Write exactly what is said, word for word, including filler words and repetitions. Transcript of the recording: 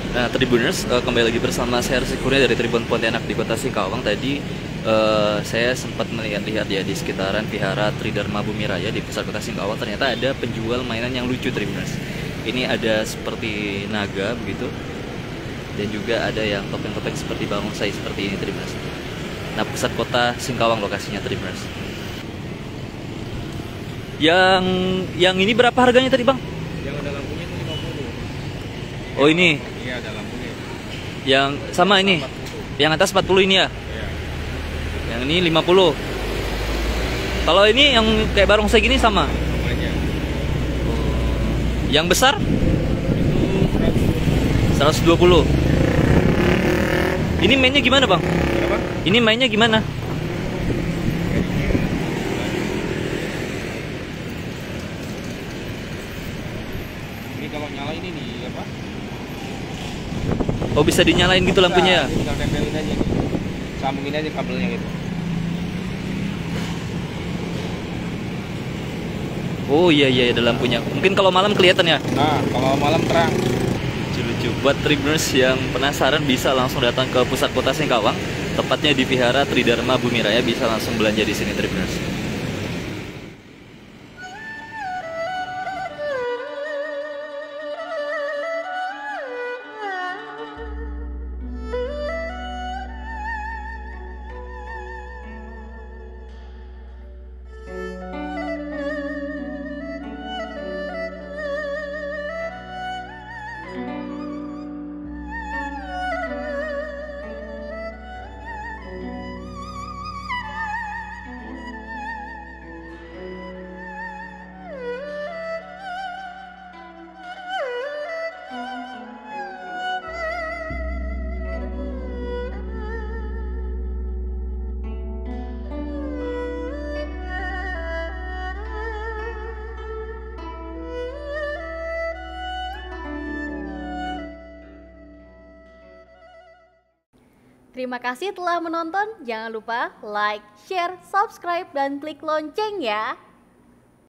Nah, Tribuners, uh, kembali lagi bersama saya Arsi Kurnia dari Tribun Pontianak di Kota Singkawang. Tadi uh, saya sempat melihat-lihat ya di sekitaran Vihara Tridharma Bumi Raya di pusat Kota Singkawang. Ternyata ada penjual mainan yang lucu, Tribuners. Ini ada seperti naga begitu, dan juga ada yang topeng-topeng seperti barongsai seperti ini, Tribuners. Nah, pusat Kota Singkawang lokasinya, Tribuners. Yang yang ini berapa harganya tadi, Bang? Yang ada lampunya itu lima puluh. Oh, ini. Iya, ada lampunya. Yang sama ini. Yang atas empat puluh ini ya. Iya. Yang ini lima puluh. Kalau ini yang kayak barongsai gini sama. Sama aja. Yang besar Itu seratus dua puluh. Ini mainnya gimana, Bang? berapa? Ini mainnya gimana? Ini kalau nyala ini di apa? Oh, bisa dinyalain gitu lampunya ya? Bisa, tinggal tempelin aja nih. Sambungin aja kabelnya gitu. Oh iya iya ada lampunya. Mungkin kalau malam kelihatan ya. Nah, kalau malam terang. Lucu-lucu. Buat Tribuners yang penasaran bisa langsung datang ke pusat Kota Singkawang, tepatnya di Vihara Tridharma Bumi Raya, bisa langsung belanja di sini, Tribuners. Terima kasih telah menonton. Jangan lupa like, share, subscribe, dan klik lonceng ya.